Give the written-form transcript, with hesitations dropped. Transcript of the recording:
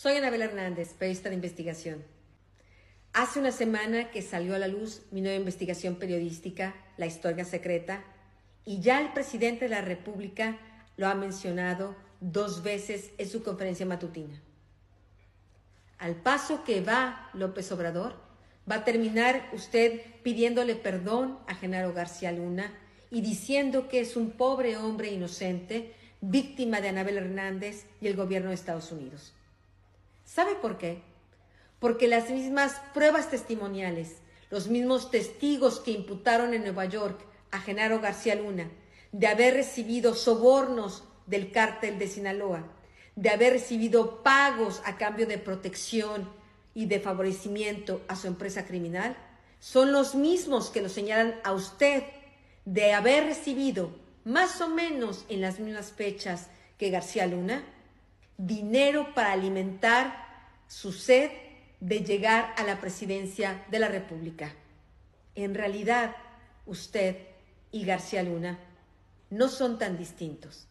Soy Anabel Hernández, periodista de investigación. Hace una semana que salió a la luz mi nueva investigación periodística, La Historia Secreta, y ya el presidente de la República lo ha mencionado 2 veces en su conferencia matutina. Al paso que va López Obrador, va a terminar usted pidiéndole perdón a Genaro García Luna y diciendo que es un pobre hombre inocente, víctima de Anabel Hernández y el gobierno de Estados Unidos. ¿Sabe por qué? Porque las mismas pruebas testimoniales, los mismos testigos que imputaron en Nueva York a Genaro García Luna de haber recibido sobornos del cártel de Sinaloa, de haber recibido pagos a cambio de protección y de favorecimiento a su empresa criminal, son los mismos que lo señalan a usted de haber recibido, más o menos en las mismas fechas que García Luna, dinero para alimentar su sed de llegar a la presidencia de la República. En realidad, usted y García Luna no son tan distintos.